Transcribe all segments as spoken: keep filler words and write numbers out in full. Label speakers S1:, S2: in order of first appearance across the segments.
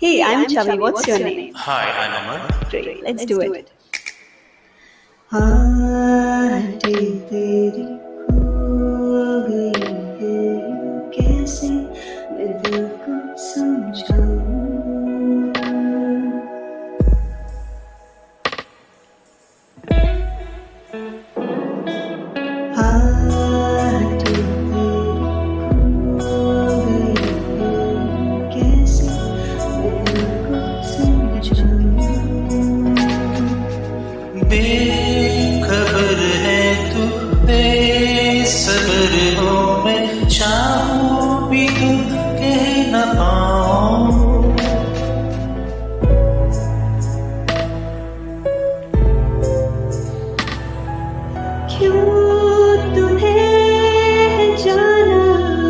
S1: Hey, I'm Chavi. What's your name?
S2: Hi, I'm Amar.
S1: Great, let's do it. आटे तेरी खो गई है यूं कैसे मैं दिल को समझाऊं आटे तेरी खो गई है यूं कैसे मैं दिल को समझाऊं
S2: बेखबर है तू बेसब्र हो मैं चाहूं भी तू कह न पाऊं
S1: क्यों तुम्हें जाना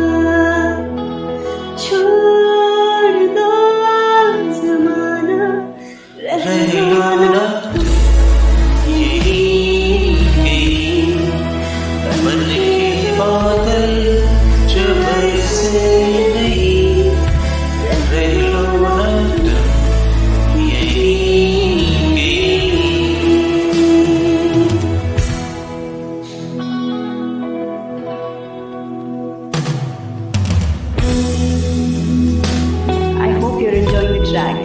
S1: छोड़ दो ज़माना रह लो ना
S2: मन के बादल जो बरसे नहीं रह लो ना तुम यहीं
S1: I hope you're enjoying the track.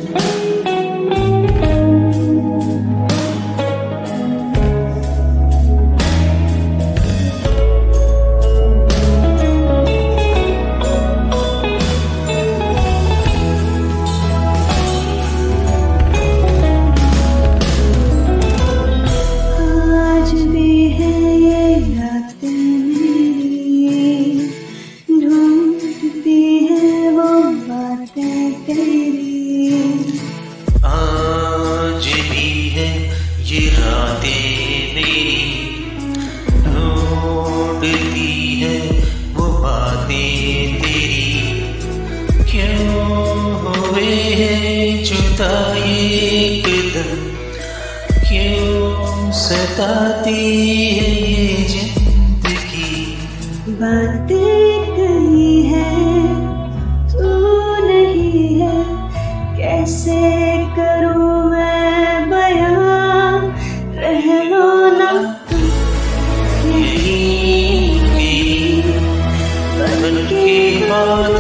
S1: आज भी है ये रातें मेरी ढूंढती है वो बातें तेरी
S2: आज भी है ये रातें मेरी ढूंढती है वो बातें तेरी क्यों हुए हैं जुदा एकदम क्यों सताती है ये जिंदगी
S1: बातें कही है तू नहीं है कैसे करूं मैं बयां रह लो ना
S2: यहीं मन के बादल